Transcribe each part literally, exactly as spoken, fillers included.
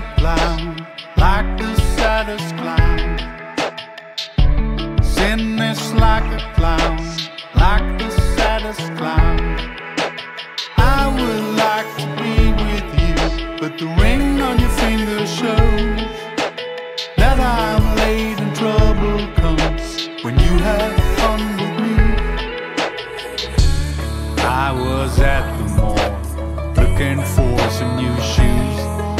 clown, like the saddest clown. Sin is like a clown, like the saddest clown. I would like to be with you, but the ring on your finger shows that I'm late and trouble comes when you have fun with me. I was at the mall looking for some new shoes.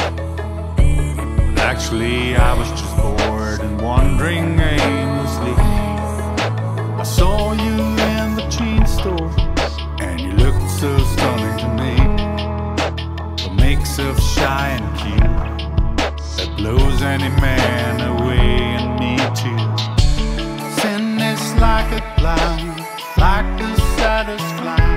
Actually, I was just bored and wandering aimlessly. I saw you in the jean store, and you looked so stunning to me. A mix of shy and cute that blows any man away, and me too. Sin is like a clown, like the saddest clown.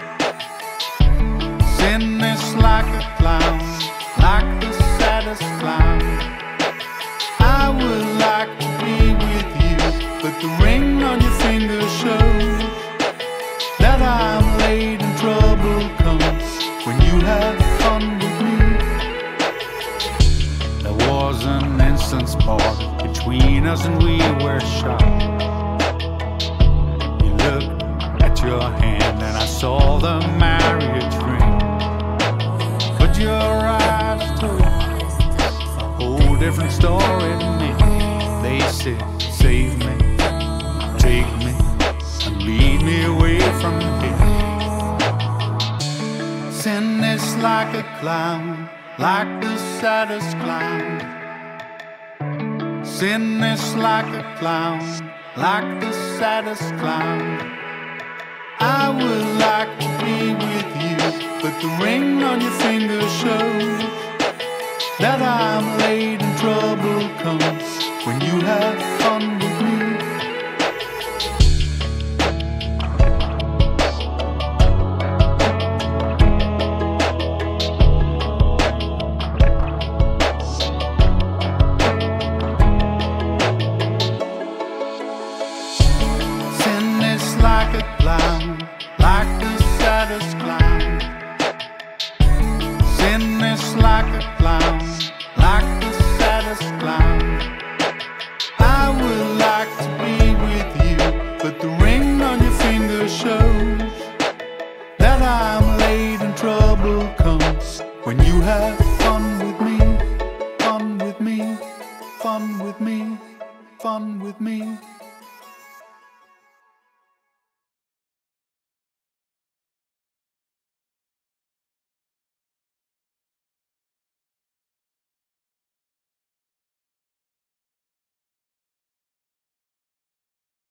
Sin is like a clown, like the saddest clown. I would like to be with you, but the ring on your finger shows that I'm late and trouble comes when you have fun with me. There was an instant spark between us and we were shy. You looked at your hand and I saw the marriage ring, but your eyes told a whole different story to me. They said, save me, take me, and lead me away from here. Sin is like a clown, like the saddest clown. Sin is like a clown, like the saddest clown. I would like to be with you, but the ring on your finger shows that I'm late and trouble comes when you have fun with me.